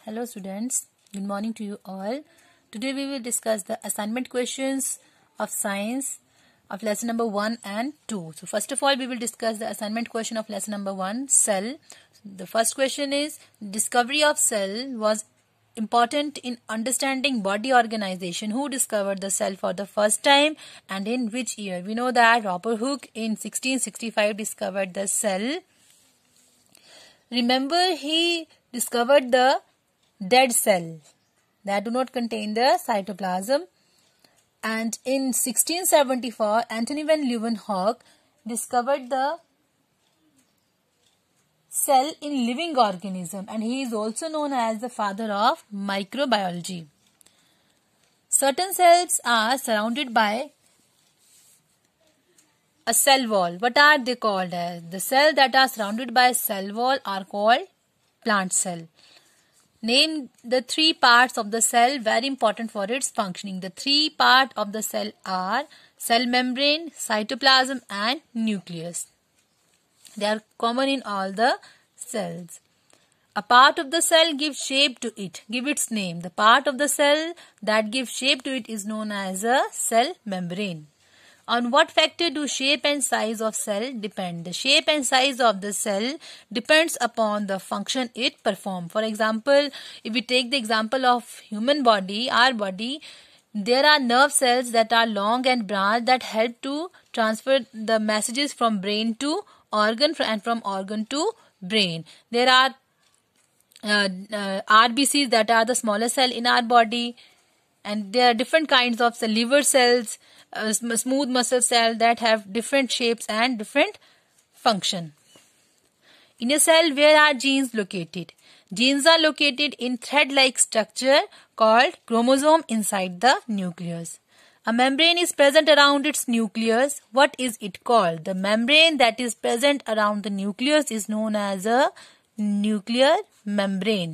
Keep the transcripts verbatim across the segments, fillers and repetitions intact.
Hello students, good morning to you all. Today we will discuss the assignment questions of science of lesson number one and two. So first of all we will discuss the assignment question of lesson number one, cell. The first question is, discovery of cell was important in understanding body organization. Who discovered the cell for the first time and in which year? We know that Robert Hooke in sixteen sixty-five discovered the cell. Remember, he discovered the dead cell that do not contain the cytoplasm, and in sixteen seventy-four Antony van Leeuwenhoek discovered the cell in living organism, and he is also known as the father of microbiology. Certain cells are surrounded by a cell wall. What are they called as? The cells that are surrounded by a cell wall are called plant cell. Name the three parts of the cell very important for its functioning. The three parts of the cell are cell membrane, cytoplasm and nucleus. They are common in all the cells. A part of the cell gives shape to it. Give its name. The part of the cell that gives shape to it is known as a cell membrane. On what factor do shape and size of cell depend? The shape and size of the cell depends upon the function it performs. For example, if we take the example of human body, our body, there are nerve cells that are long and branched that help to transfer the messages from brain to organ and from organ to brain. There are uh, uh, R B Cs that are the smallest cell in our body, and there are different kinds of cell, liver cells, Uh, smooth muscle cell that have different shapes and different function. In a cell, where are genes located? Genes are located in thread-like structure called chromosome inside the nucleus. A membrane is present around its nucleus. What is it called? The membrane that is present around the nucleus is known as a nuclear membrane.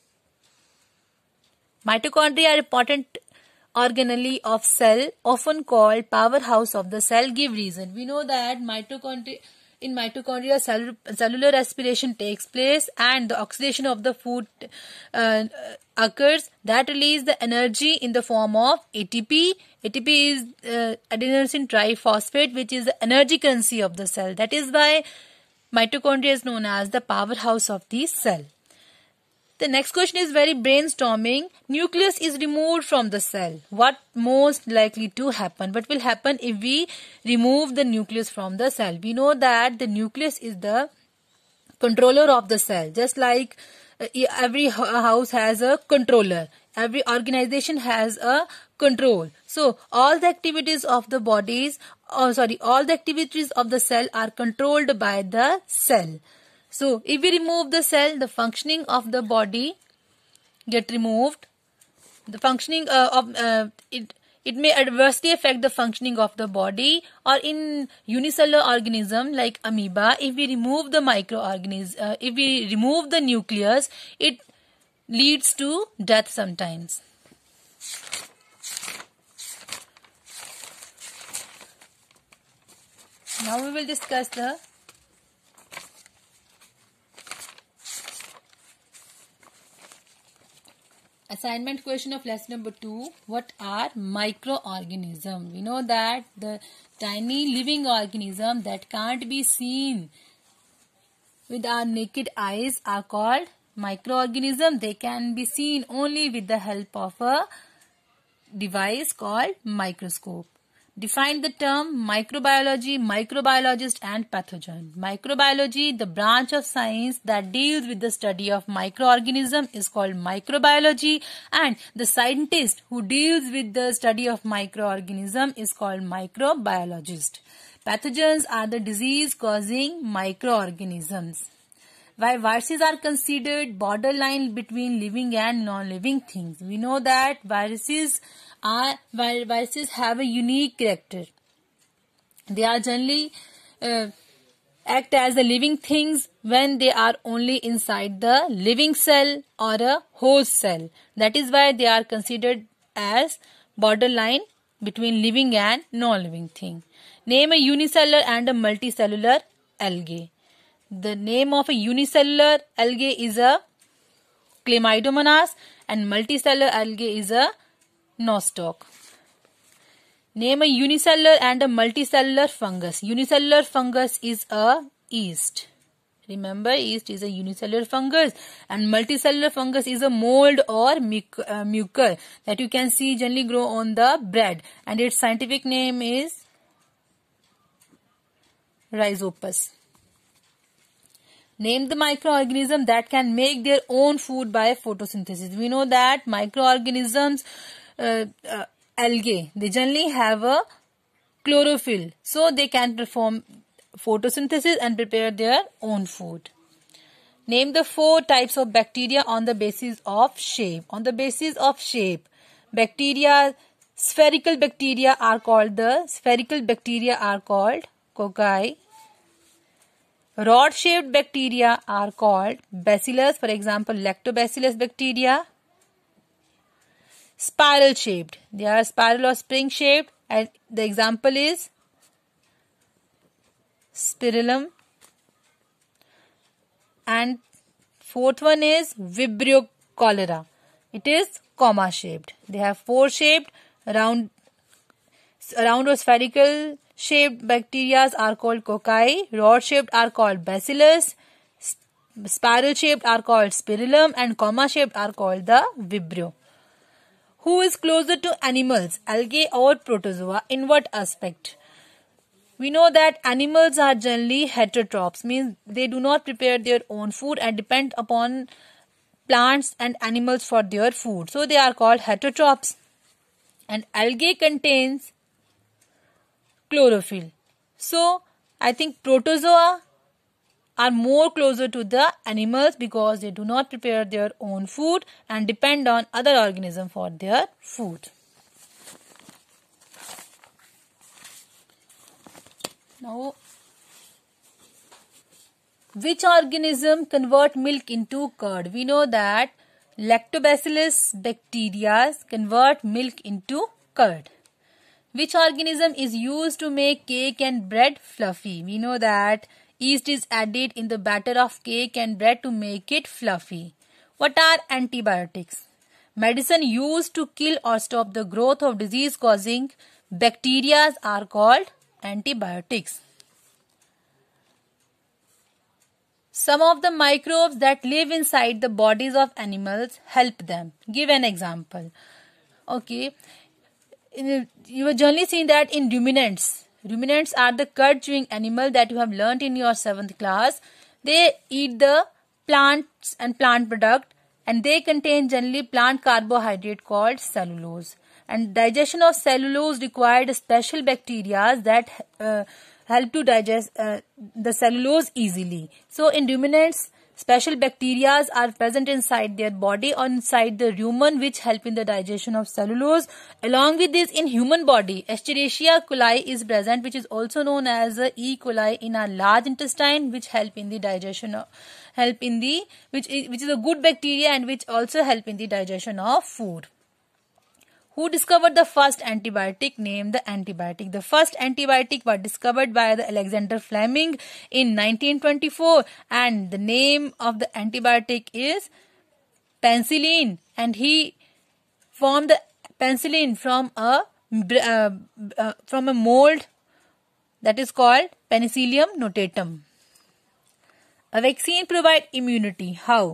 Mitochondria are important organelle of cell, often called powerhouse of the cell. Give reason. We know that mitochondria, in mitochondria cell, cellular respiration takes place and the oxidation of the food uh, occurs that release the energy in the form of A T P. A T P is uh, adenosine triphosphate, which is the energy currency of the cell. That is why mitochondria is known as the powerhouse of the cell. The next question is very brainstorming. Nucleus is removed from the cell. What most likely to happen? What will happen if we remove the nucleus from the cell? We know that the nucleus is the controller of the cell. Just like uh, every house has a controller. Every organization has a control. So all the activities of the bodies, oh sorry, all the activities of the cell are controlled by the cell. So, if we remove the cell, the functioning of the body get removed. The functioning uh, of uh, it it may adversely affect the functioning of the body, or in unicellular organism like amoeba, if we remove the microorganism, uh, if we remove the nucleus, it leads to death sometimes. Now we will discuss the assignment question of lesson number two. What are microorganisms? We know that the tiny living organism that can't be seen with our naked eyes are called microorganisms. They can be seen only with the help of a device called microscope. Define the term microbiology, microbiologist and pathogen. Microbiology, the branch of science that deals with the study of microorganism, is called microbiology, and the scientist who deals with the study of microorganism is called microbiologist. Pathogens are the disease causing microorganisms. Why viruses are considered borderline between living and non-living things? We know that viruses are viruses have a unique character. They are generally uh, act as the living things when they are only inside the living cell or a host cell. That is why they are considered as borderline between living and non-living thing. Name a unicellular and a multicellular algae. The name of a unicellular algae is a Chlamydomonas, and multicellular algae is a nostoc. Name a unicellular and a multicellular fungus. Unicellular fungus is a yeast. Remember, yeast is a unicellular fungus, and multicellular fungus is a mold or muc uh, mucor that you can see generally grow on the bread, and its scientific name is Rhizopus. Name the microorganism that can make their own food by photosynthesis. We know that microorganisms, uh, uh, algae, they generally have a chlorophyll, so they can perform photosynthesis and prepare their own food. Name the four types of bacteria on the basis of shape. On the basis of shape, bacteria, spherical bacteria are called the spherical bacteria are called cocci. Rod-shaped bacteria are called bacillus, for example, lactobacillus bacteria. Spiral-shaped, they are spiral or spring-shaped, and the example is Spirillum. And fourth one is Vibrio cholera. It is comma-shaped. They have four-shaped, round, round or spherical shaped bacteria are called cocci, rod shaped are called bacillus, spiral shaped are called spirillum, and comma shaped are called the vibrio. Who is closer to animals, algae or protozoa? In what aspect? We know that animals are generally heterotrophs, means they do not prepare their own food and depend upon plants and animals for their food. So they are called heterotrophs. And algae contains chlorophyll. So I think protozoa are more closer to the animals because they do not prepare their own food and depend on other organisms for their food. Now, which organism convert milk into curd? We know that lactobacillus bacteria convert milk into curd. Which organism is used to make cake and bread fluffy? We know that yeast is added in the batter of cake and bread to make it fluffy. What are antibiotics? Medicine used to kill or stop the growth of disease-causing bacteria are called antibiotics. Some of the microbes that live inside the bodies of animals help them. Give an example. Okay. You have generally seen that in ruminants. Ruminants are the curd chewing animal that you have learnt in your seventh class. They eat the plants and plant product, and they contain generally plant carbohydrate called cellulose. And digestion of cellulose required special bacteria that uh, help to digest uh, the cellulose easily. So in ruminants, special bacteria are present inside their body or inside the rumen which help in the digestion of cellulose. Along with this, in human body, Escherichia coli is present, which is also known as E. coli in our large intestine, which help in the digestion of help in the which is, which is a good bacteria and which also help in the digestion of food. Who discovered the first antibiotic? Name the antibiotic. The first antibiotic was discovered by the Alexander Fleming in nineteen twenty-four, and the name of the antibiotic is penicillin, and he formed the penicillin from a uh, uh, from a mold that is called Penicillium notatum. A vaccine provides immunity. How?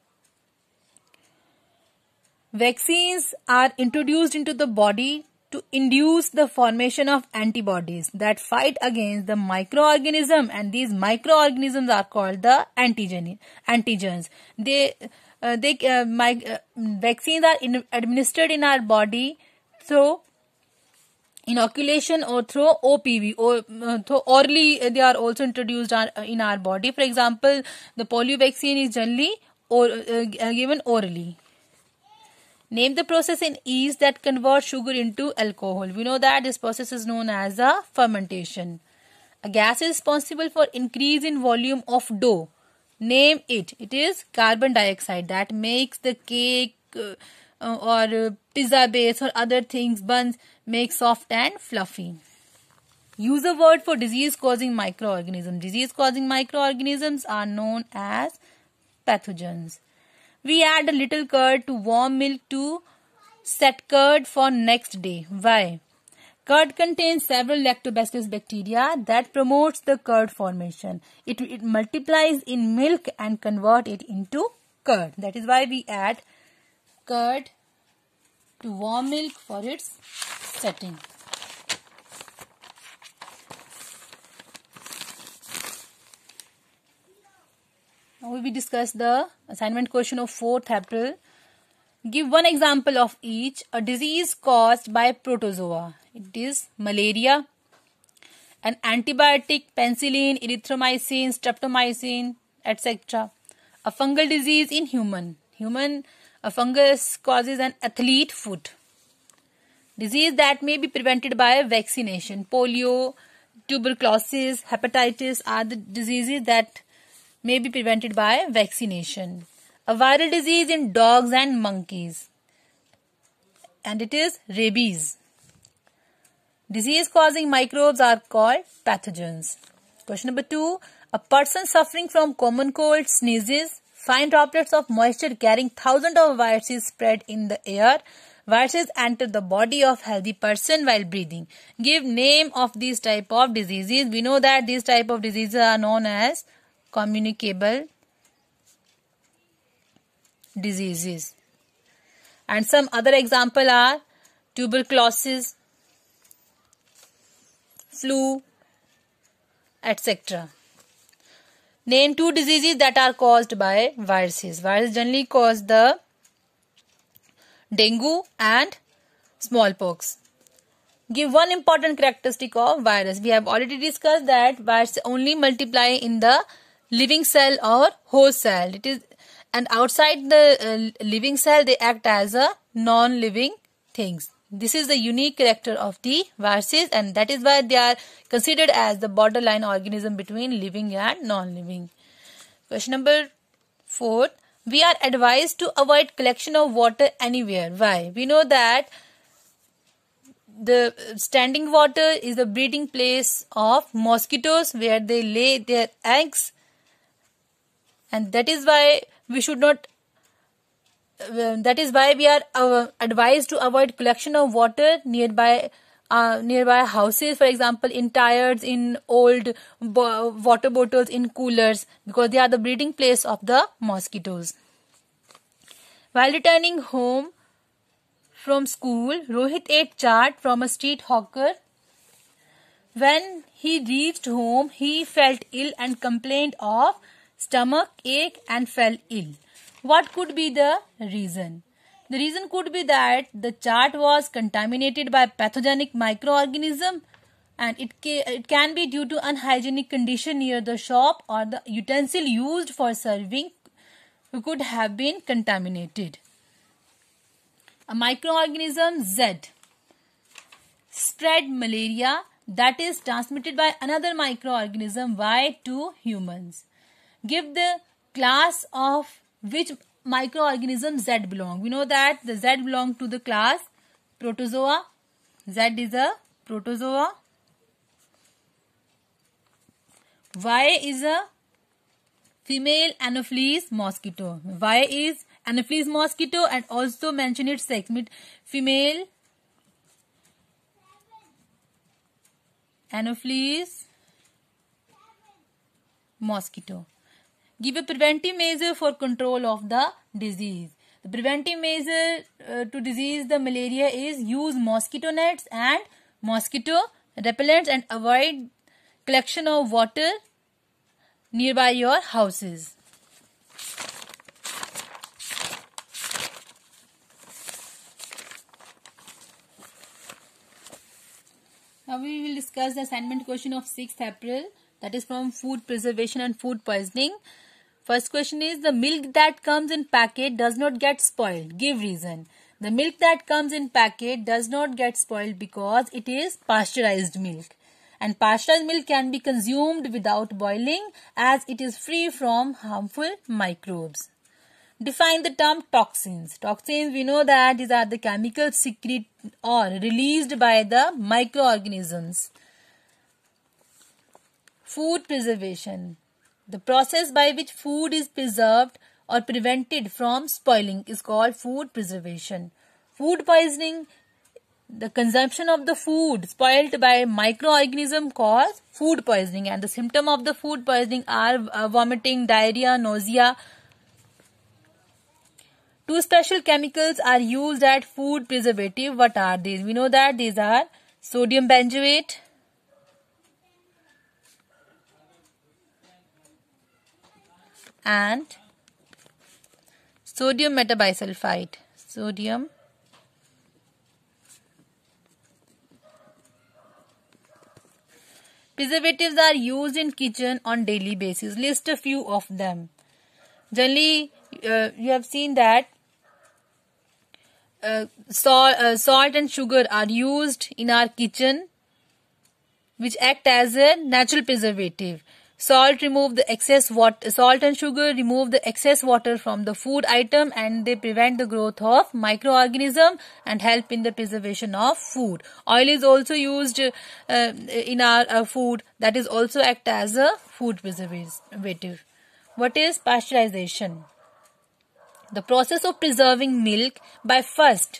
Vaccines are introduced into the body to induce the formation of antibodies that fight against the microorganism, and these microorganisms are called the antigen antigens. They uh, they uh, my, uh, vaccines are in, administered in our body through inoculation or through O P V or uh, through orally. Uh, they are also introduced our, uh, in our body. For example, the polio vaccine is generally or uh, given orally. Name the process in yeast that converts sugar into alcohol. We know that this process is known as a fermentation. A gas is responsible for increase in volume of dough. Name it. It is carbon dioxide that makes the cake uh, uh, or uh, pizza base or other things, buns, make soft and fluffy. Use a word for disease-causing microorganisms. Disease-causing microorganisms are known as pathogens. We add a little curd to warm milk to set curd for next day. Why? Curd contains several lactobacillus bacteria that promotes the curd formation. It, it multiplies in milk and convert it into curd. That is why we add curd to warm milk for its setting. Now we will discuss the assignment question of fourth April. Give one example of each. A disease caused by protozoa. It is malaria. An antibiotic, penicillin, erythromycin, streptomycin, et cetera. A fungal disease in human. Human, a fungus causes an athlete foot. Disease that may be prevented by vaccination. Polio, tuberculosis, hepatitis are the diseases that may be prevented by vaccination. A viral disease in dogs and monkeys, and it is rabies. Disease causing microbes are called pathogens. Question number two. A person suffering from common cold sneezes. Fine droplets of moisture carrying thousands of viruses spread in the air. Viruses enter the body of healthy person while breathing. Give name of these type of diseases. We know that these type of diseases are known as communicable diseases. And some other example are tuberculosis, flu, et cetera. Name two diseases that are caused by viruses. Viruses generally cause the dengue and smallpox. Give one important characteristic of virus. We have already discussed that viruses only multiply in the living cell or host cell. It is and outside the uh, living cell they act as a non-living things. This is the unique character of the viruses, and that is why they are considered as the borderline organism between living and non-living. Question number four. We are advised to avoid collection of water anywhere. Why? We know that the standing water is the breeding place of mosquitoes where they lay their eggs, and that is why we should not uh, that is why we are uh, advised to avoid collection of water nearby uh, nearby houses, for example in tires, in old bo water bottles, in coolers, because they are the breeding place of the mosquitoes. While returning home from school, Rohit ate chaat from a street hawker. When he reached home, he felt ill and complained of stomach ache and fell ill. What could be the reason? The reason could be that the chaat was contaminated by pathogenic microorganism, and it, ca it can be due to unhygienic condition near the shop, or the utensil used for serving could have been contaminated. A microorganism Z spread malaria that is transmitted by another microorganism Y to humans. Give the class of which microorganism Z belong. We know that the Z belong to the class Protozoa. Z is a protozoa. Y is a female Anopheles mosquito. Y is Anopheles mosquito, and also mention its sex. Female Anopheles mosquito. Give a preventive measure for control of the disease. The preventive measure uh, to disease the malaria is use mosquito nets and mosquito repellents, and avoid collection of water nearby your houses. Now we will discuss the assignment question of sixth April, that is from food preservation and food poisoning. First question is, the milk that comes in packet does not get spoiled. Give reason. The milk that comes in packet does not get spoiled because it is pasteurized milk. And pasteurized milk can be consumed without boiling as it is free from harmful microbes. Define the term toxins. Toxins, we know that these are the chemicals secreted or released by the microorganisms. Food preservation. The process by which food is preserved or prevented from spoiling is called food preservation. Food poisoning, the consumption of the food spoiled by microorganism cause food poisoning, and the symptom of the food poisoning are uh, vomiting, diarrhea, nausea. Two special chemicals are used at food preservative. What are these? We know that these are sodium benzoate and sodium metabisulfite. Sodium preservatives are used in kitchen on daily basis. List a few of them. Generally, uh, you have seen that uh, salt, uh, salt and sugar are used in our kitchen, which act as a natural preservative. Salt remove the excess water. Salt and sugar remove the excess water from the food item, and they prevent the growth of microorganism and help in the preservation of food. Oil is also used uh, in our uh, food, that is also act as a food preservative. What is pasteurization? The process of preserving milk by first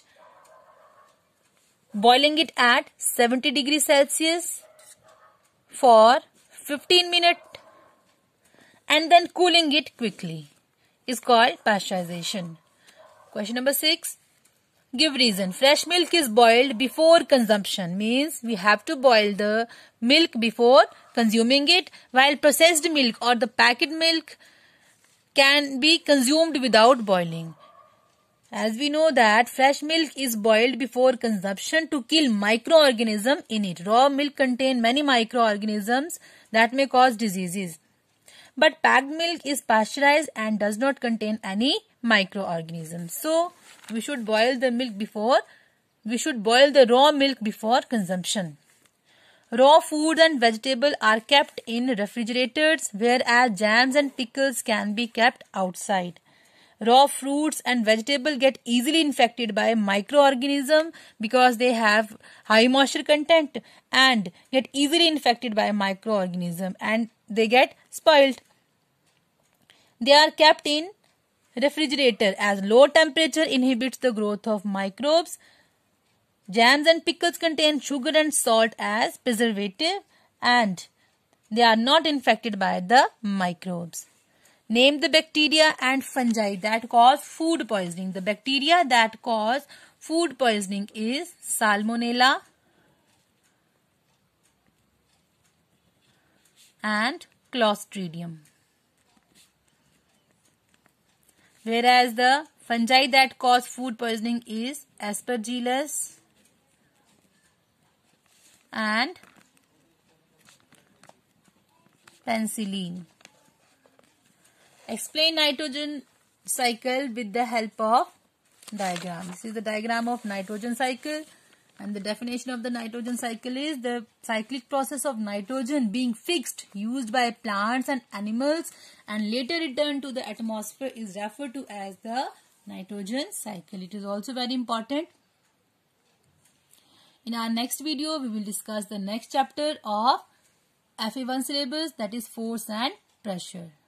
boiling it at seventy degrees Celsius for fifteen minutes and then cooling it quickly is called pasteurization. Question number six. Give reason. Fresh milk is boiled before consumption. Means we have to boil the milk before consuming it, while processed milk or the packet milk can be consumed without boiling. As we know that fresh milk is boiled before consumption to kill microorganisms in it. Raw milk contains many microorganisms that may cause diseases. But packed milk is pasteurized and does not contain any microorganisms. So, we should boil the milk before, we should boil the raw milk before consumption. Raw foods and vegetables are kept in refrigerators, whereas jams and pickles can be kept outside. Raw fruits and vegetables get easily infected by microorganisms because they have high moisture content and get easily infected by microorganisms and they get spoiled. They are kept in refrigerator as low temperature inhibits the growth of microbes. Jams and pickles contain sugar and salt as preservative and they are not infected by the microbes. Name the bacteria and fungi that cause food poisoning. The bacteria that cause food poisoning is Salmonella and Clostridium. Whereas the fungi that cause food poisoning is Aspergillus and Penicillin. Explain nitrogen cycle with the help of diagram. This is the diagram of nitrogen cycle, and the definition of the nitrogen cycle is the cyclic process of nitrogen being fixed, used by plants and animals and later returned to the atmosphere is referred to as the nitrogen cycle. It is also very important. In our next video, we will discuss the next chapter of F A one syllabus, that is force and pressure.